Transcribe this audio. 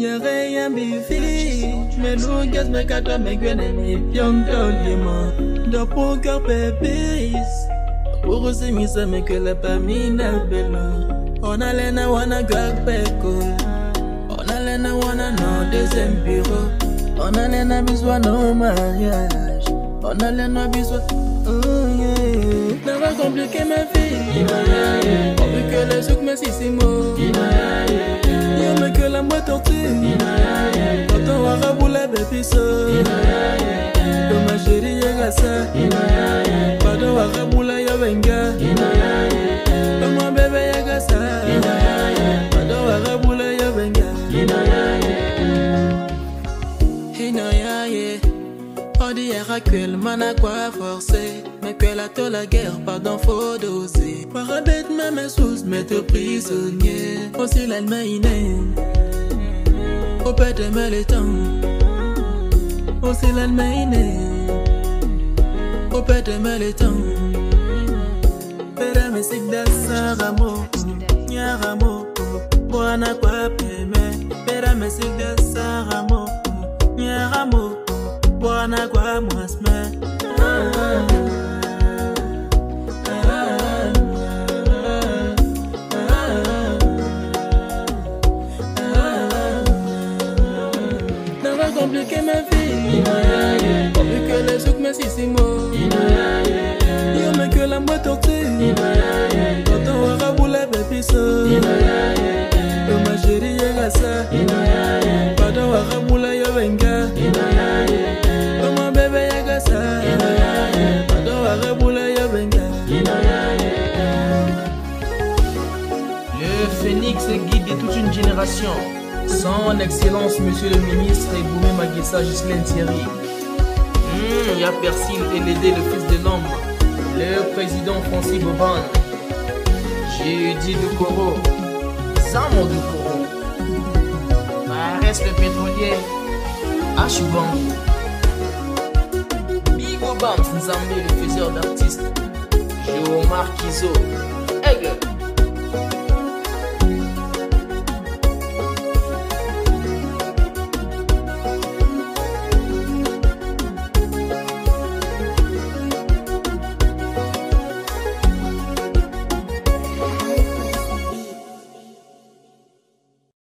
Yare yambifi, melugas me kata me gwene ni pyong tolima. Do poker pepis, pour aussi misa me que la pamina bella. On a lena wana gag peko, on a lena wana no deuxième bureau. On a lena besoin no mariage, on a lena besoin. Oh yeah, ça va compliquer ma vie. On veut que les souk me sissimo. Yo me que la moi tortue. Quand on va rabouler baby so. Comme ma chérie y'a ça. Quand on va rabouler y'a venga. Comme mon bébé y'a ça. Quand on va rabouler y'a venga. Hey no ya yeah. On dirait que le man a quoi forcer, mais que la tolle la guerre, pardon, faut doser. Parabête même sous, mettre prisonnier. Aussi l'Allemagne, au pète me le temps. Aussi l'Allemagne, au pète me le temps. Père me sig da saramo, nyaramo, boana quoi peme. Père me sig da saramo, nyaramo. Buona kwa mwasme. Ça va compliquer ma vie. On veut que les souk me sissimo. Yo me que la moi tortue. Quand on va rabouler baby so. Comme ma chérie y'a ça. Quand on va rabouler y'a venga. Le phénix guide toute une génération. Son excellence, monsieur le ministre, et Boumé Maguessa, Ghislaine Thierry. Il y a Persil et Lédé, le fils de l'homme. Le président Francis Boban. Judy Doukouro. Samo Doukouro. Reste le pétrolier. Achouban. Bam, Nzambe, le faiseur d'artistes. Joe Marquiso. Aigle.